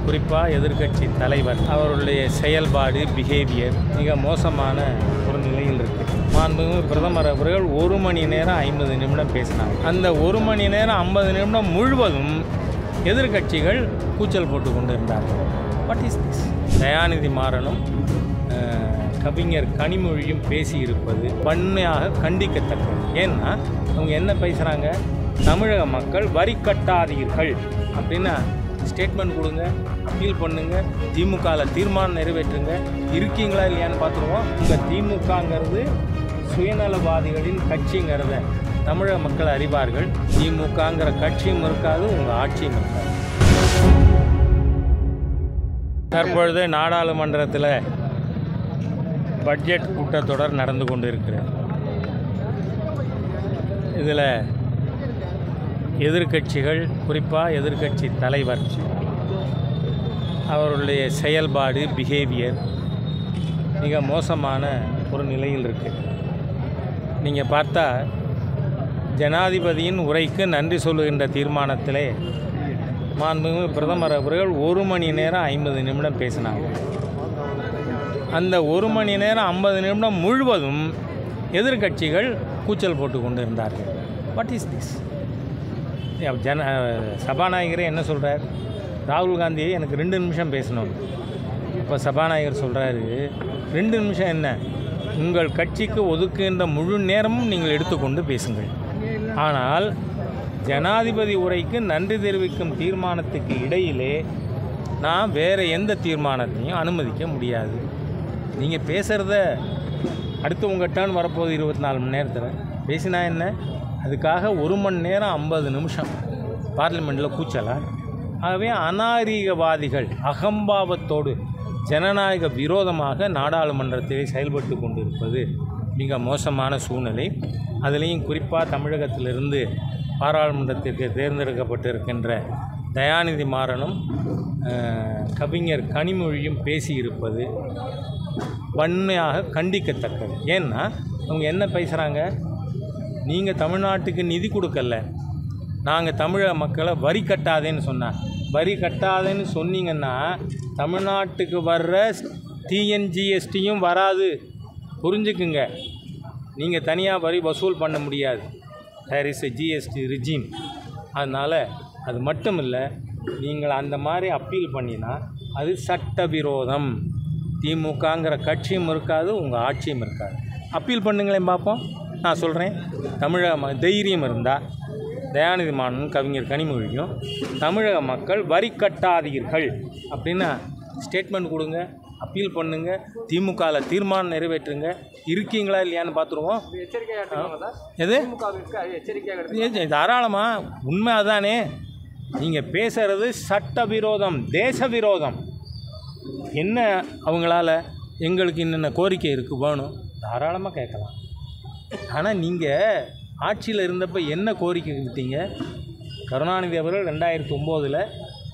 குறிப்பாக எதிர்க்கட்சி தலைவர் அவருடைய செயல்பாடு பிஹேவியர் மிக மோசமான ஒரு நிலையில் இருக்குது. மாண்புமிகு பிரதமர் அவர்கள் 1 மணி நேரம் 50 நிமிடம் பேசினாங்க. அந்த 1 மணி நேரம் 50 நிமிடம் முழுவதும் எதிர்க்கட்சிகள் கூச்சல் போட்டு கொண்டு இருந்தார்கள். What is this? தயாநிதி மாறனும் கவிஞர் கனிமொழியும் பேசியிருப்பது வன்மையாக கண்டிக்கத்தக்கது. ஏன்னா அவங்க என்ன பேசுகிறாங்க, தமிழக மக்கள் வரி கட்டாதீர்கள் அப்படின்னு ஸ்டேட்மெண்ட் கொடுங்க, அப்பீல் பண்ணுங்க, திமுகவில் தீர்மானம் நிறைவேற்றுங்க. இருக்கீங்களா இல்லையான்னு பார்த்துருவோம். உங்கள் திமுகங்கிறது சுயநலவாதிகளின் கட்சிங்கிறத தமிழக மக்கள் அறிவார்கள். திமுகங்கிற கட்சியும் இருக்காது, உங்கள் ஆட்சியும் இருக்காது. தற்பொழுது நாடாளுமன்றத்தில் பட்ஜெட் கூட்டத்தொடர் நடந்து கொண்டு இருக்கிறது. இதில் எதிர்க்கட்சிகள், குறிப்பாக எதிர்க்கட்சி தலைவர் அவருடைய செயல்பாடு பிஹேவியர் மிக மோசமான ஒரு நிலையில் இருக்குது. நீங்கள் பார்த்தா ஜனாதிபதியின் உரைக்கு நன்றி சொல்லுகின்ற தீர்மானத்திலே மாண்புமிகு பிரதமர் அவர்கள் 1 மணி நேரம் 50 நிமிடம் பேசினாங்க. அந்த 1 மணி நேரம் 50 நிமிடம் முழுவதும் எதிர்க்கட்சிகள் கூச்சல் போட்டு கொண்டு இருந்தார்கள். What is this? சபாநாயகரே என்ன சொல்கிறார், ராகுல் காந்தியை எனக்கு 2 நிமிஷம் பேசணும். இப்போ சபாநாயகர் சொல்கிறாரு 2 நிமிஷம் என்ன, உங்கள் கட்சிக்கு ஒதுக்குகின்ற முழு நேரமும் நீங்கள் எடுத்துக்கொண்டு பேசுங்கள். ஆனால் ஜனாதிபதி உரைக்கு நன்றி தெரிவிக்கும் தீர்மானத்துக்கு இடையிலே நான் வேறு எந்த தீர்மானத்தையும் அனுமதிக்க முடியாது. நீங்கள் பேசுகிறத அடுத்து உங்கள் டர்ன் வரப்போகுது 24 மணி நேரத்தில் பேசினா என்ன, அதுக்காக 1 மணி நேரம் 50 நிமிஷம் பார்லிமெண்ட்டில் கூச்சலா? ஆகவே அநாகரிகவாதிகள் அகம்பாவத்தோடு ஜனநாயக விரோதமாக நாடாளுமன்றத்திலே செயல்பட்டு கொண்டிருப்பது மிக மோசமான சூழ்நிலை. அதுலேயும் குறிப்பாக தமிழகத்திலிருந்து பாராளுமன்றத்திற்கு தேர்ந்தெடுக்கப்பட்டிருக்கின்ற தயாநிதி மாறனும் கவிஞர் கனிமொழியும் பேசியிருப்பது வன்மையாக கண்டிக்கத்தக்கது. ஏன்னா அவங்க என்ன பேசுகிறாங்க, நீங்கள் தமிழ்நாட்டுக்கு நிதி கொடுக்கல, நாங்கள் தமிழக மக்களை வரி கட்டாதேன்னு சொன்னேன். வரி கட்டாதேன்னு சொன்னீங்கன்னா தமிழ்நாட்டுக்கு வர்ற டிஎன்ஜிஎஸ்டியும் வராது, புரிஞ்சுக்குங்க. நீங்கள் தனியாக வரி வசூல் பண்ண முடியாது. There is a GST regime. அதனால் அது மட்டும் இல்லை, நீங்கள் அந்த மாதிரி அப்பீல் பண்ணினா அது சட்டவிரோதம். திமுகங்கிற கட்சியும் இருக்காது, உங்கள் ஆட்சியும் இருக்காது. அப்பீல் பண்ணுங்களேன் பார்ப்போம். நான் சொல்கிறேன், தமிழக தைரியம் இருந்தால் தயாநிதி மாறனும் கவிஞர் கனிமொழியும் தமிழக மக்கள் வரி கட்டாதீர்கள் அப்படின்னு ஸ்டேட்மெண்ட் கொடுங்க, அப்பீல் பண்ணுங்க, திமுகவில் தீர்மானம் நிறைவேற்றுங்க. இருக்கீங்களா இல்லையான்னு பார்த்துருவோம். எது தாராளமாக உண்மை அதானே. நீங்கள் பேசுகிறது சட்டவிரோதம், தேச விரோதம். என்ன அவங்களால எங்களுக்கு என்னென்ன கோரிக்கை இருக்குது வேணும் தாராளமாக கேட்கலாம். ஆனால் நீங்கள் ஆட்சியில் இருந்தப்போ என்ன கோரிக்கை விட்டீங்க? கருணாநிதி அவர்கள் 2009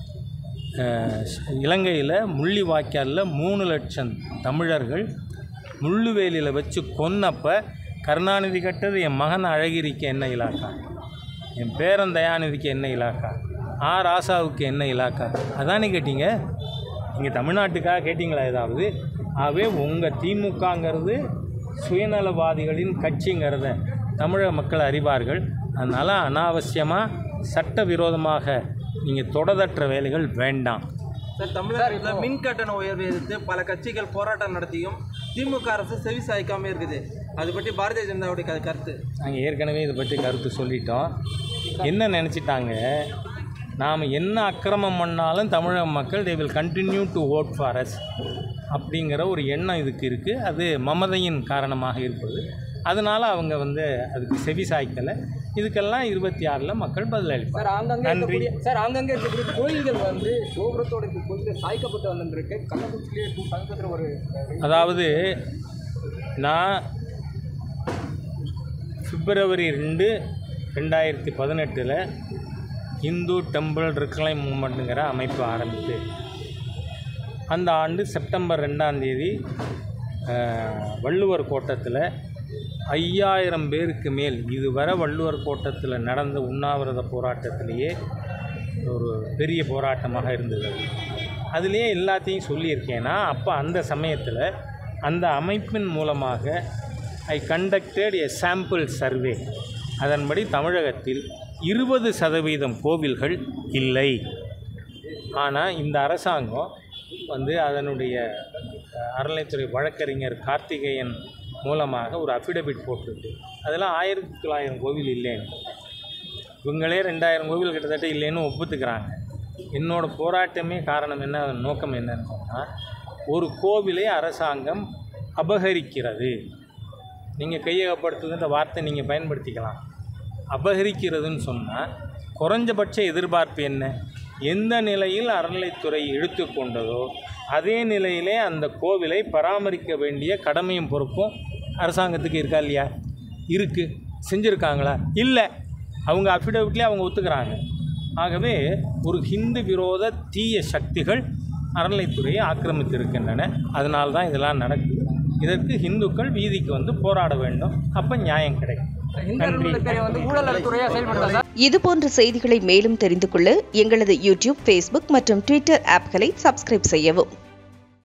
இலங்கையில் முள்ளிவாய்க்காலில் 3 லட்சம் தமிழர்கள் முள்ளுவேலியில் வச்சு கொன்னப்போ கருணாநிதி கட்டது என் மகன் அழகிரிக்கு என்ன இலாக்கா, என் பேரன் தயாநிதிக்கு என்ன இலாக்கா, ராசாவுக்கு என்ன இலாக்கா, அதானே கேட்டீங்க. நீங்கள் தமிழ்நாட்டுக்காக கேட்டிங்களா ஏதாவது? ஆகவே உங்கள் திமுகங்கிறது சுயநலவாதிகளின் கட்சிங்கிறத தமிழக மக்கள் அறிவார்கள். அதனால் அனாவசியமாக சட்டவிரோதமாக நீங்கள் தொடரற்ற வேலைகள் வேண்டாம். சார், தமிழகத்தில் மின் கட்டண உயர்வை எதிர்த்து பல கட்சிகள் போராட்டம் நடத்தியும் திமுக அரசு செவி சாய்க்காமல் இருக்குது. அது பற்றி பாரதிய ஜனதாவுடைய கருத்து? நாங்கள் ஏற்கனவே இதை பற்றி கருத்து சொல்லிட்டோம். என்ன நினச்சிட்டாங்க, நாம் என்ன அக்கிரமம் பண்ணாலும் தமிழக மக்கள் they will continue to vote for us அப்படிங்கிற ஒரு எண்ணம் இதுக்கு இருக்குது. அது மமதையின் காரணமாக இருப்பது. அதனால் அவங்க அதுக்கு செவி சாய்க்கலை. இதுக்கெல்லாம் 26 மக்கள் பதிலளிப்பார். நன்றி சார். அங்கங்கே இருக்கக்கூடிய கோயில்கள் கோபுரத்தோட கோயில்கள் சாய்க்கப்பட்டு வந்துருக்கு. கள்ளக்குறிச்சியிலே ஒரு அதாவது நான் February 2, 2018 இந்து டெம்பிள் ரிக்ளைம் மூமெண்ட்டுங்கிற அமைப்பு ஆரம்பித்து அந்த ஆண்டு செப்டம்பர் 2 வள்ளுவர் கோட்டத்தில் 5000 பேருக்கு மேல் இதுவரை வள்ளுவர் கோட்டத்தில் நடந்த உண்ணாவிரத போராட்டத்திலேயே ஒரு பெரிய போராட்டமாக இருந்தது. அதுலேயே எல்லாத்தையும் சொல்லியிருக்கேன்னா அப்போ அந்த சமயத்தில் அந்த அமைப்பின் மூலமாக I conducted a sample survey. அதன்படி தமிழகத்தில் 20% கோவில்கள் இல்லை. ஆனால் இந்த அரசாங்கம் அதனுடைய அறநிலைத்துறை வழக்கறிஞர் கார்த்திகேயன் மூலமாக ஒரு அஃபிடவிட் போட்டிருக்கு. அதெல்லாம் 1900 கோவில் இல்லைன்னு, இவங்களே 2000 கோவில் கிட்டத்தட்ட இல்லைன்னு ஒப்புத்துக்கிறாங்க. என்னோடய போராட்டமே காரணம் என்ன, அதன் நோக்கம் என்னன்னு சொன்னால், ஒரு கோவிலை அரசாங்கம் அபகரிக்கிறது. நீங்கள் கையகப்படுத்துதுன்ற வார்த்தை நீங்கள் பயன்படுத்திக்கலாம். அபகரிக்கிறதுன்னு சொன்னால் குறைஞ்சபட்ச எதிர்பார்ப்பு என்ன, எந்த நிலையில் அறநிலைத்துறை எடுத்துக்கொண்டதோ அதே நிலையிலே அந்த கோவிலை பராமரிக்க வேண்டிய கடமையும் பொறுப்பும் அரசாங்கத்துக்கு இருக்கா இல்லையா? இருக்குது. செஞ்சுருக்காங்களா? இல்லை. அவங்க அஃபிடவிட்லேயே அவங்க ஒத்துக்கிறாங்க. ஆகவே ஒரு ஹிந்து விரோத தீய சக்திகள் அறநிலைத்துறையை ஆக்கிரமித்திருக்கின்றன. அதனால தான் இதெல்லாம் நடக்குது. இதற்கு இந்துக்கள் வீதிக்கு போராட வேண்டும். அப்போ நியாயம் கிடைக்கும். இதுபோன்ற செய்திகளை மேலும் தெரிந்து கொள்ள எங்களது யூடியூப், ஃபேஸ்புக் மற்றும் ட்விட்டர் ஆப்களை சப்ஸ்கிரைப் செய்யவும்.